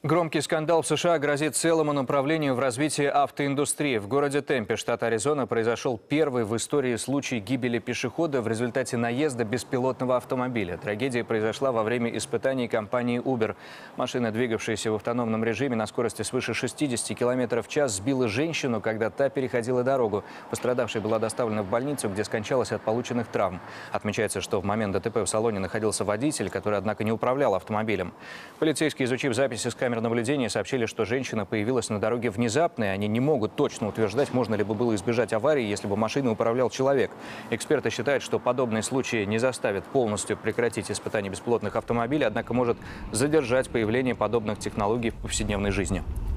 Громкий скандал в США грозит целому направлению в развитии автоиндустрии. В городе Темпе, штат Аризона, произошел первый в истории случай гибели пешехода в результате наезда беспилотного автомобиля. Трагедия произошла во время испытаний компании Uber. Машина, двигавшаяся в автономном режиме на скорости свыше 60 км в час, сбила женщину, когда та переходила дорогу. Пострадавшая была доставлена в больницу, где скончалась от полученных травм. Отмечается, что в момент ДТП в салоне находился водитель, который, однако, не управлял автомобилем. Полицейские, изучив записи с камер наблюдения, сообщили, что женщина появилась на дороге внезапно, и они не могут точно утверждать, можно ли бы было избежать аварии, если бы машиной управлял человек. Эксперты считают, что подобные случаи не заставят полностью прекратить испытания беспилотных автомобилей, однако может задержать появление подобных технологий в повседневной жизни.